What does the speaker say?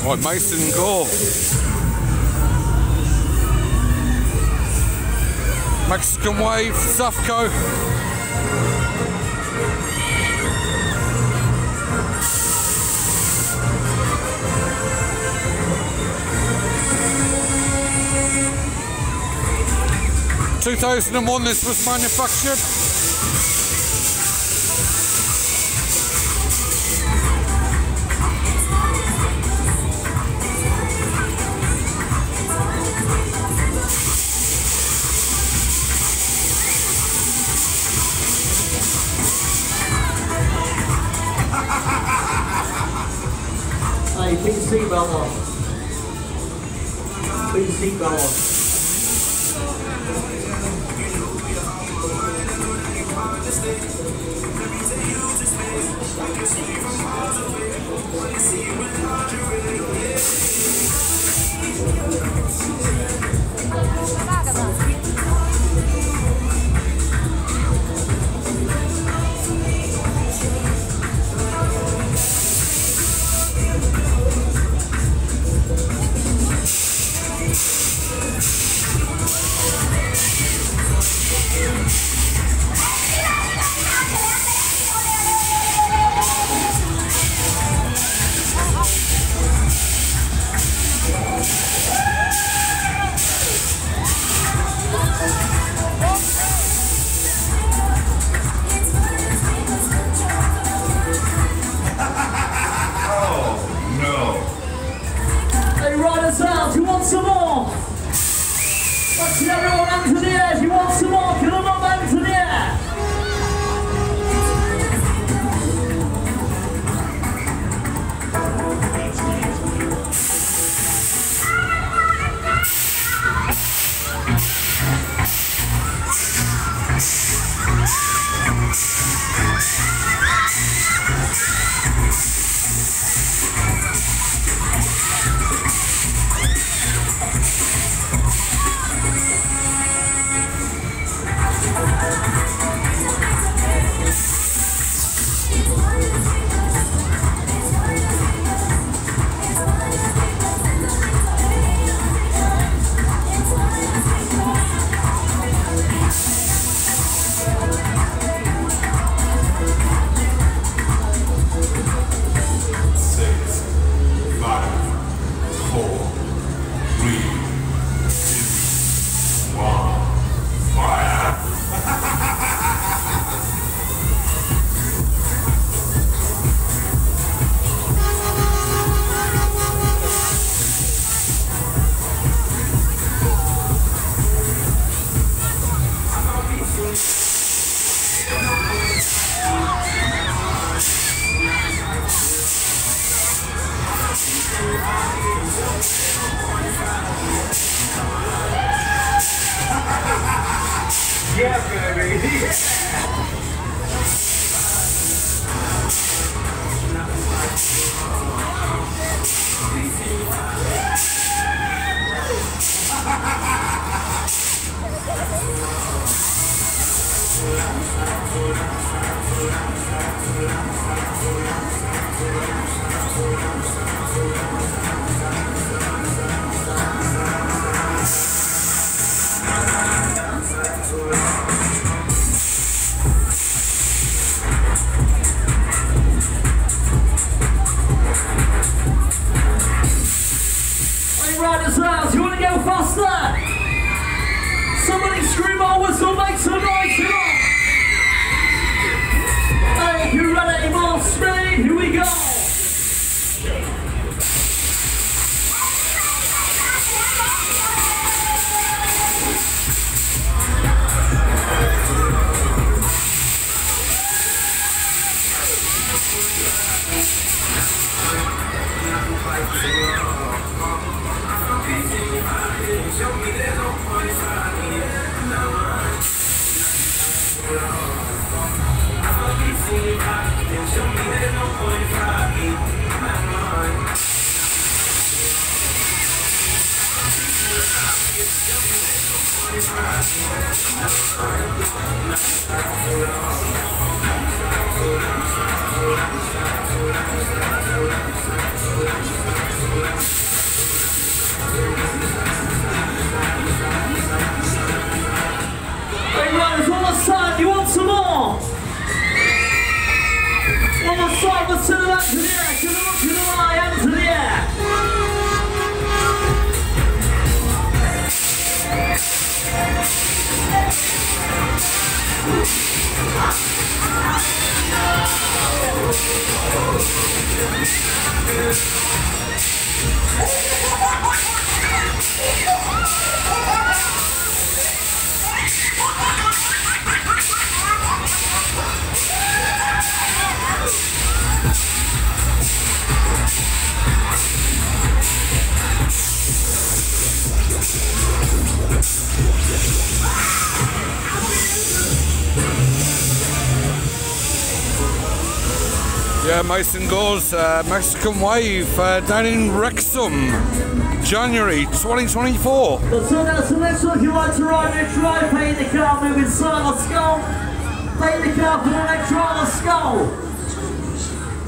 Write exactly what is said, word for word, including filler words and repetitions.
Right, Mason and Gore. Mexican Wave, Sufco. two thousand one this was manufactured. Hey, put your seatbelt on. Put your seatbelt on. Do you want some more? Let's see everyone hands in the air. Do you want some more? Can everyone hands in the air? Yeah, baby. Riders out, do you want to go faster? Somebody scream or whistle, make some noise, come on! Hey, if you're ready, more speed, here we go! on the side, let's turn it up to the air, to the look, to the eye, and to the air. Yeah, Mason Gore's uh, Mexican Wave uh, down in Wrexham, January twenty twenty-four. So, so now, so next one, if you like to ride an try, paint the car moving side or skull, paint the car for the next ride or skull.